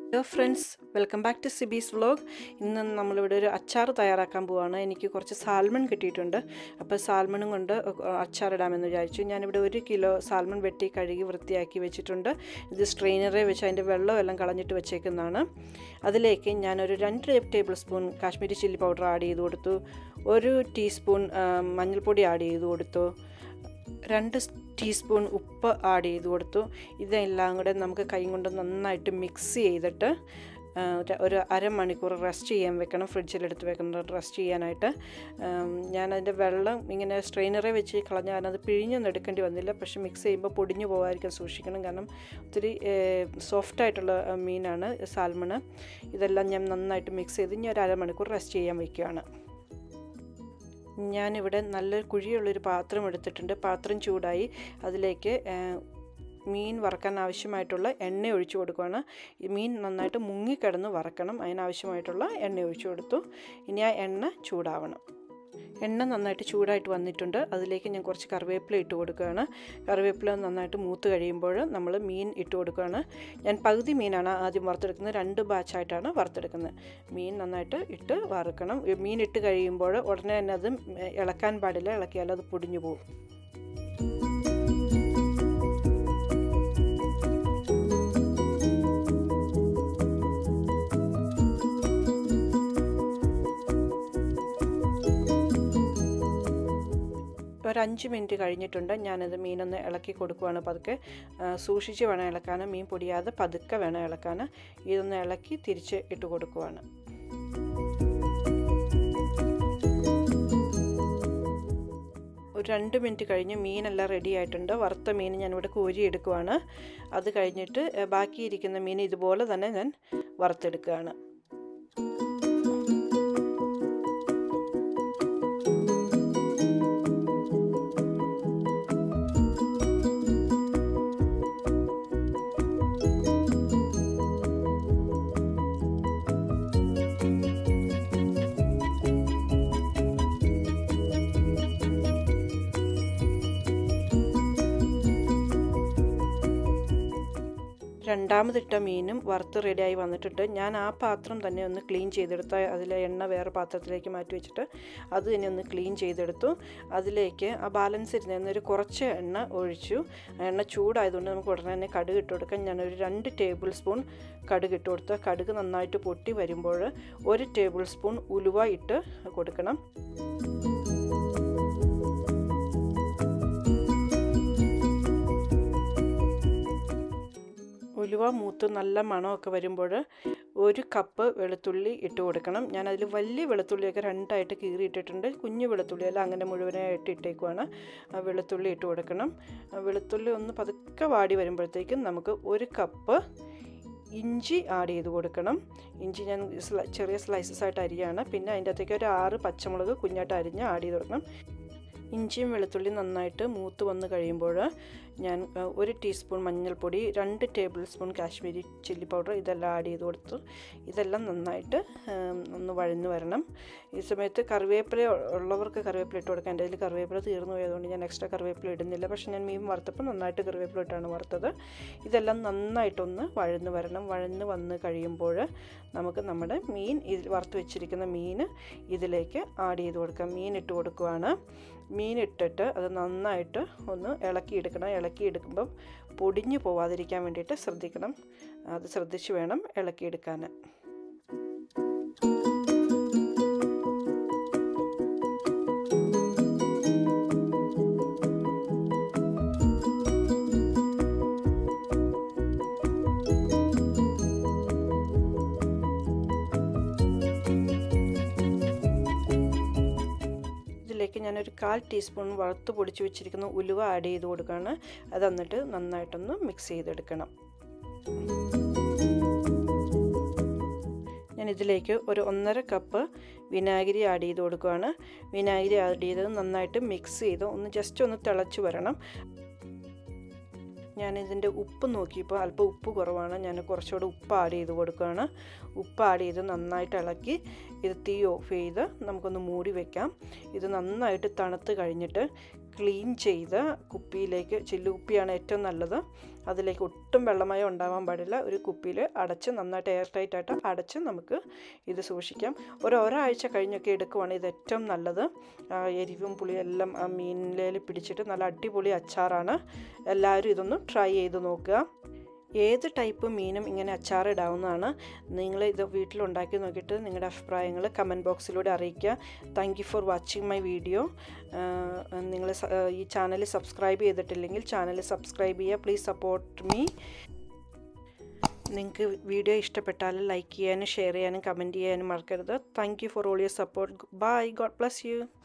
Hello friends, welcome back to Sibi'z vlog. ഇന്ന് നമ്മൾ ഇവിടെ ഒരു അച്ചാർ തയ്യാറാക്കാൻ പോവാണ്. എനിക്ക് കുറച്ച് സാൽമൺ കിട്ടിയിട്ടുണ്ട്. അപ്പോൾ സാൽമണും കൊണ്ട് അച്ചാർ ഇടാമെന്ന് വിചാരിച്ചു. ഞാൻ ഇവിടെ 1 കിലോ സാൽമൺ വെട്ടി കഴുകി വൃത്തിയാക്കി വെച്ചിട്ടുണ്ട്. ഇത് സ്ട്രെയിനറെ വെച്ച് അതിന്റെ വെള്ളം എല്ലാം കളഞ്ഞിട്ട് വെച്ചേക്കുന്നതാണ്. അതിലേക്ക് ഞാൻ ഒരു 2 tablespoon Kashmiri chilli powder add ചെയ്തു കൊടുത്തു. 1 ടീസ്പൂൺ മഞ്ഞൾപ്പൊടി ആഡ് ചെയ്തു കൊടുത്തു. 2 ടീസ്പൂൺ ഉപ്പ് ആഡ് ചെയ്തു കൊടുത്തു. ഇതെല്ലാം കൂടെ നമുക്ക് കൈ കൊണ്ട് നന്നായിട്ട് മിക്സ് ചെയ്തിട്ട് ഒരു അരമണിക്കൂർ റെസ്റ്റ് ചെയ്യാൻ വെക്കണം. ഫ്രിഡ്ജിലെടുത്ത് വെക്കണം റെസ്റ്റ് ചെയ്യാനായിട്ട്. ഞാനതിൻ്റെ വെള്ളം ഇങ്ങനെ സ്ട്രെയിനറെ വെച്ച് കളഞ്ഞാൽ അത് പിഴിഞ്ഞൊന്നും എടുക്കേണ്ടി വന്നില്ല. പക്ഷേ മിക്സ് ചെയ്യുമ്പോൾ പൊടിഞ്ഞു പോകാതിരിക്കാൻ സൂക്ഷിക്കണം. കാരണം ഒത്തിരി സോഫ്റ്റായിട്ടുള്ള മീനാണ് സാൽമണ്. ഇതെല്ലാം ഞാൻ നന്നായിട്ട് മിക്സ് ചെയ്ത് ഇനി ഒരു അരമണിക്കൂർ റെസ്റ്റ് ചെയ്യാൻ വയ്ക്കുകയാണ്. ഞാനിവിടെ നല്ലൊരു കുഴിയുള്ളൊരു പാത്രം എടുത്തിട്ടുണ്ട്. പാത്രം ചൂടായി അതിലേക്ക് മീൻ വറക്കാൻ ആവശ്യമായിട്ടുള്ള എണ്ണ ഒഴിച്ചു കൊടുക്കുകയാണ്. ഈ മീൻ നന്നായിട്ട് മുങ്ങിക്കിടന്ന് വറക്കണം. അതിനാവശ്യമായിട്ടുള്ള എണ്ണ ഒഴിച്ചു കൊടുത്തു. ഇനി ആ എണ്ണ ചൂടാവണം. എണ്ണ നന്നായിട്ട് ചൂടായിട്ട് വന്നിട്ടുണ്ട്. അതിലേക്ക് ഞാൻ കുറച്ച് കറിവേപ്പില ഇട്ട് കൊടുക്കുകയാണ്. കറിവേപ്പില നന്നായിട്ട് മൂത്ത് കഴിയുമ്പോൾ നമ്മൾ മീൻ ഇട്ട് കൊടുക്കുകയാണ്. ഞാൻ പകുതി മീനാണ് ആദ്യം വറുത്തെടുക്കുന്നത്. 2 ബാച്ചായിട്ടാണ് വറുത്തെടുക്കുന്നത്. മീൻ നന്നായിട്ട് ഇട്ട് വറുക്കണം. മീൻ ഇട്ട് കഴിയുമ്പോൾ ഉടനെ തന്നെ അത് ഇളക്കാൻ പാടില്ല. ഇളക്കിയാൽ അത് പൊടിഞ്ഞു പോകും. ഒരു 5 മിനിറ്റ് കഴിഞ്ഞിട്ടുണ്ട്. ഞാനത് മീനൊന്ന് ഇളക്കി കൊടുക്കുകയാണ്. പതുക്കെ സൂക്ഷിച്ച് വേണം ഇളക്കാൻ. മീൻ പൊടിയാതെ പതുക്കെ വേണം ഇളക്കാൻ. ഇതൊന്ന് ഇളക്കി തിരിച്ച് ഇട്ട് കൊടുക്കുകയാണ്. ഒരു 2 മിനിറ്റ് കഴിഞ്ഞ് മീനെല്ലാം റെഡി ആയിട്ടുണ്ട്. വറുത്ത മീൻ ഞാനിവിടെ കോരി എടുക്കുകയാണ്. അത് കഴിഞ്ഞിട്ട് ബാക്കിയിരിക്കുന്ന മീൻ ഇതുപോലെ തന്നെ ഞാൻ വറുത്തെടുക്കുകയാണ്. രണ്ടാമതിട്ട മീനും വറുത്ത് റെഡിയായി വന്നിട്ടുണ്ട്. ഞാൻ ആ പാത്രം തന്നെ ഒന്ന് ക്ലീൻ ചെയ്തെടുത്ത അതിലെ എണ്ണ വേറെ പാത്രത്തിലേക്ക് മാറ്റി വെച്ചിട്ട് അത് തന്നെ ഒന്ന് ക്ലീൻ ചെയ്തെടുത്തു. അതിലേക്ക് ആ ബാലൻസ് ഇരുന്നൊരു കുറച്ച് എണ്ണ ഒഴിച്ചു. എണ്ണ ചൂടായതുകൊണ്ട് നമുക്ക് ഉടനെ തന്നെ കടുക് ഇട്ട് കൊടുക്കാം. ഞാനൊരു 2 ടേബിൾ സ്പൂൺ കടുക് ഇട്ട് കൊടുത്ത് കടുക് നന്നായിട്ട് പൊട്ടി വരുമ്പോൾ 1 ടേബിൾ സ്പൂൺ ഉലുവ ഇട്ട് കൊടുക്കണം. ഉലുവ മൂത്ത് നല്ല മണമൊക്കെ വരുമ്പോൾ 1 കപ്പ് വെളുത്തുള്ളി ഇട്ട് കൊടുക്കണം. ഞാനതിൽ വലിയ വെളുത്തുള്ളിയൊക്കെ 2ആയിട്ട് കീറിയിട്ടിട്ടുണ്ട്. കുഞ്ഞു വെളുത്തുള്ളിയെല്ലാം അങ്ങനെ മുഴുവനായിട്ട് ഇട്ടേക്കുവാണ്. വെളുത്തുള്ളി ഇട്ട് കൊടുക്കണം. വെളുത്തുള്ളി ഒന്ന് പതുക്കെ വാടി വരുമ്പോഴത്തേക്കും നമുക്ക് 1 കപ്പ് ഇഞ്ചി ആഡ് ചെയ്ത് കൊടുക്കണം. ഇഞ്ചി ഞാൻ ചെറിയ സ്ലൈസസ് ആയിട്ട് അരിയാണ്. പിന്നെ അതിൻ്റെ അകത്തേക്ക് ഒരു 6 പച്ചമുളക് കുഞ്ഞായിട്ട് അരിഞ്ഞ് ആഡ് ചെയ്ത് കൊടുക്കണം. ഇഞ്ചിയും വെളുത്തുള്ളിയും നന്നായിട്ട് മൂത്ത് വന്ന് കഴിയുമ്പോൾ ഞാൻ 1 ടീസ്പൂൺ മഞ്ഞൾപ്പൊടി, 2 tablespoon Kashmiri chilli powder ഇതെല്ലാം ആഡ് ചെയ്ത് കൊടുത്തു. ഇതെല്ലാം നന്നായിട്ട് ഒന്ന് വഴന്ന് വരണം. ഈ സമയത്ത് കറിവേപ്പില ഉള്ളവർക്ക് കറിവേപ്പില ഇട്ട് കൊടുക്കാം. എൻ്റെ അതിൽ കറിവേപ്പില തീർന്നു പോയതുകൊണ്ട് ഞാൻ എക്സ്ട്രാ കറിവേപ്പില ഇടുന്നില്ല. പക്ഷേ ഞാൻ മീൻ വറുത്തപ്പോൾ നന്നായിട്ട് കറിവേപ്പില ഇട്ടാണ് വറുത്തത്. ഇതെല്ലാം നന്നായിട്ടൊന്ന് വഴന്ന് വരണം. വഴന്ന് വന്ന് കഴിയുമ്പോൾ നമുക്ക് നമ്മുടെ മീൻ വറുത്ത് വെച്ചിരിക്കുന്ന മീൻ ഇതിലേക്ക് ആഡ് ചെയ്ത് കൊടുക്കാം. മീൻ ഇട്ട് കൊടുക്കുകയാണ്. മീൻ ഇട്ടിട്ട് അത് നന്നായിട്ട് ഒന്ന് ഇളക്കിയെടുക്കണം. ഇളക്കിയെടുക്കുമ്പം പൊടിഞ്ഞു പോവാതിരിക്കാൻ വേണ്ടിയിട്ട് ശ്രദ്ധിക്കണം. അത് ശ്രദ്ധിച്ച് വേണം ഇളക്കിയെടുക്കാൻ. ഇതിലേക്ക് ഞാനൊരു 1/4 ടീസ്പൂൺ വറുത്ത് പൊടിച്ച് വെച്ചിരിക്കുന്ന ഉലുവ ആഡ് ചെയ്ത് കൊടുക്കുകയാണ്. അത് എന്നിട്ട് നന്നായിട്ടൊന്ന് മിക്സ് ചെയ്തെടുക്കണം. ഞാൻ ഇതിലേക്ക് ഒരു 1.5 കപ്പ് വിനാഗിരി ആഡ് ചെയ്ത് കൊടുക്കുകയാണ്. വിനാഗിരി ആഡ് ചെയ്തത് നന്നായിട്ട് മിക്സ് ചെയ്ത് ജസ്റ്റ് ഒന്ന് തിളച്ച് വരണം. ഞാനിതിൻ്റെ ഉപ്പ് നോക്കിയപ്പോൾ അല്പം ഉപ്പ് കുറവാണ്. ഞാൻ കുറച്ചുകൂടെ ഉപ്പ് ആഡ് ചെയ്ത് കൊടുക്കുകയാണ്. ഉപ്പ് ആഡ് ചെയ്ത് നന്നായിട്ട് ഇളക്കി ഇത് തീ ഓഫ് ചെയ്ത് നമുക്കൊന്ന് മൂടി വെക്കാം. ഇത് നന്നായിട്ട് തണുത്ത് കഴിഞ്ഞിട്ട് ക്ലീൻ ചെയ്ത് കുപ്പിയിലേക്ക്, ചില്ല് കുപ്പിയാണ് ഏറ്റവും നല്ലത്, അതിലേക്ക് ഒട്ടും വെള്ളമയം ഉണ്ടാവാൻ പാടില്ല, ഒരു കുപ്പിയിൽ അടച്ച് നന്നായിട്ട് എയർ ടൈറ്റ് ആയിട്ട് അടച്ച് നമുക്ക് ഇത് സൂക്ഷിക്കാം. ഒരാഴ്ച കഴിഞ്ഞൊക്കെ എടുക്കുവാണെങ്കിൽ ഇത് ഏറ്റവും നല്ലത്. എരിവും പുളിയും എല്ലാം ആ മീനിൽ പിടിച്ചിട്ട് നല്ല അടിപൊളി അച്ചാറാണ്. എല്ലാവരും ഇതൊന്ന് ട്രൈ ചെയ്ത് നോക്കുക. ഏത് ടൈപ്പ് മീനും ഇങ്ങനെ അച്ചാറിടാവുന്നതാണ്. നിങ്ങൾ ഇത് വീട്ടിലുണ്ടാക്കി നോക്കിയിട്ട് നിങ്ങളുടെ അഭിപ്രായങ്ങൾ കമൻറ്റ് ബോക്സിലൂടെ അറിയിക്കുക. Thank you for watching my video. നിങ്ങൾ ഈ ചാനൽ സബ്സ്ക്രൈബ് ചെയ്തിട്ടില്ലെങ്കിൽ ചാനൽ സബ്സ്ക്രൈബ് ചെയ്യുക. Please support me. നിങ്ങൾക്ക് വീഡിയോ ഇഷ്ടപ്പെട്ടാൽ ലൈക്ക് ചെയ്യാനും ഷെയർ ചെയ്യാനും കമൻറ്റ് ചെയ്യാനും മറക്കരുത്. Thank you for all your support. Bye. God bless U.